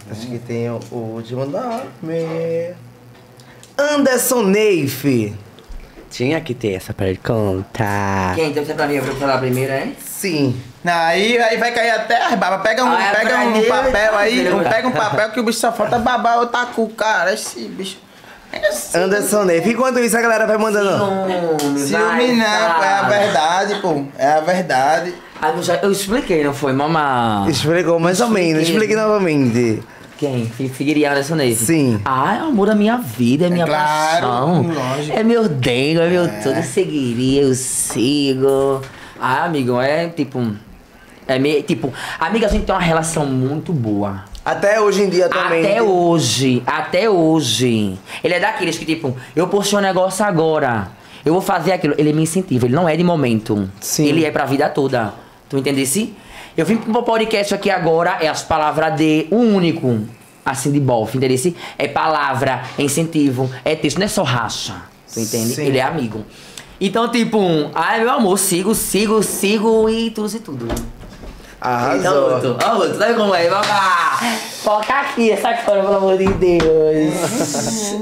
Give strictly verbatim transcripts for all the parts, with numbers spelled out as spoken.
Acho que tem o último nome. Anderson Neif. Tinha que ter essa pergunta. Quem? Então você é pra mim, eu vou falar primeiro, hein? Sim. Não, aí, aí vai cair até as babas. Pega um, Ah, é pega pra um mim, papel tá aí, vendo? um, pega um papel que o bicho só falta babar o tacu, cara. Esse bicho. É assim. Anderson Neif. Enquanto isso, a galera vai mandando. Ciúme, Ciúme não, pô, é a verdade, pô. É a verdade. Ah, eu, já, eu expliquei, não foi, mamãe? Explicou mais ou menos. Explique novamente. Quem? Figueirinha Anderson Neif? Sim. Ah, é o amor da minha vida, é minha claro, paixão. lógico. É meu dengo, é meu tudo. Eu seguiria, eu sigo. Ah, amigo, é tipo... É meio, tipo... Amiga, a gente tem uma relação muito boa. Até hoje em dia também. Até hoje, até hoje. Ele é daqueles que, tipo, eu postei um negócio agora, eu vou fazer aquilo. Ele me incentiva, ele não é de momento. Sim. Ele é pra vida toda. Tu entendesse? Eu vim pro podcast aqui agora, é as palavras de um único, assim, de bofe, entendesse? É palavra, é incentivo, é texto, não é só racha. Tu entende? Sim. Ele é amigo. Então, tipo, ai, meu amor, sigo, sigo, sigo e tudo e tudo. Arrasou. Então, ó, tu sabe como é? Vamos lá. Foca aqui essa cor, pelo amor de Deus.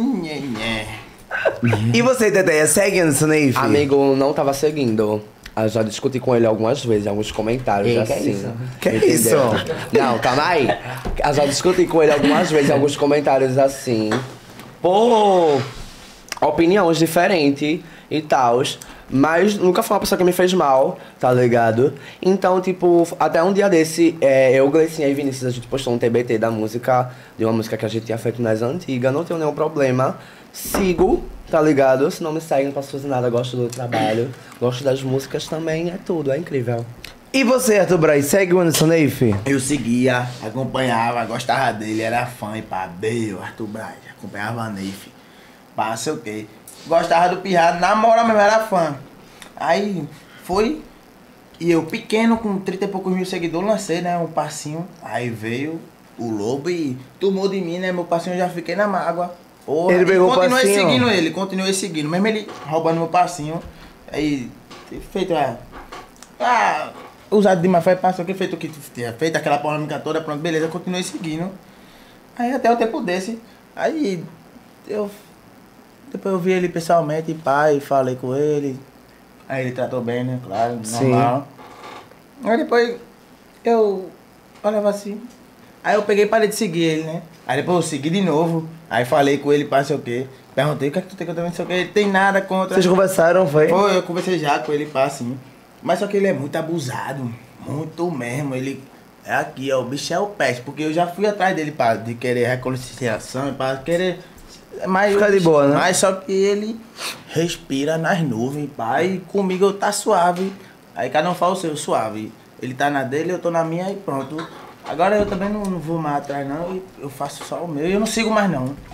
E você, Teteia, segue Anderson Neif? Amigo, não tava seguindo. Eu já discuti com ele algumas vezes, alguns comentários Ei, assim. que é isso? Que é entendeu? isso? Não, calma aí. Eu já discuti com ele algumas vezes, alguns comentários assim. Por opiniões diferentes e tal. Mas nunca foi uma pessoa que me fez mal, tá ligado? Então, tipo, até um dia desse, é, eu, Gleicinha e Vinícius, a gente postou um T B T da música, de uma música que a gente tinha feito nas antigas, não tenho nenhum problema. Sigo, tá ligado? Se não me segue, não posso fazer nada, gosto do trabalho, gosto das músicas também, é tudo, é incrível. E você, Arthur Braz, segue o Anderson Neif? Eu seguia, acompanhava, gostava dele, era fã, e pá, Beu, Arthur Braz, acompanhava a Neif, pá, não sei o quê. Gostava do Pirrado, na moral mesmo, era fã. Aí foi, e eu pequeno, com trinta e poucos mil seguidores, lancei, né, um passinho. Aí veio o Lobo e tomou de mim, né, meu passinho, eu já fiquei na mágoa. Porra, Ele pegou o continuei passinho? seguindo ele, continuei seguindo, mesmo ele roubando meu passinho. Aí, feito a... Ah, usado demais, foi passou que feito o que tinha feito, aquela polêmica toda, pronto, beleza, continuei seguindo. Aí até o tempo desse, aí eu... Depois eu vi ele pessoalmente, pai, falei com ele. Aí ele tratou bem, né, claro, normal. Sim. Aí depois eu olhava assim. Aí eu peguei e parei de seguir ele, né. Aí depois eu segui de novo. Aí falei com ele, pá, sei o quê. Perguntei, o que é que tu tem contra mim, não sei o quê. Ele tem nada contra... Vocês conversaram, foi? Foi, eu conversei já com ele, pá, assim. Mas só que ele é muito abusado. Muito mesmo. Ele é aqui, ó, o bicho é o peste. Porque eu já fui atrás dele, pá, de querer reconciliação, pá, querer... Mas, Fica de boa, né? Mas só que ele respira nas nuvens, pá, e comigo eu tá suave. Aí cada um fala o seu, suave. Ele tá na dele, eu tô na minha e pronto. Agora eu também não, não vou mais atrás não, eu faço só o meu e eu não sigo mais não.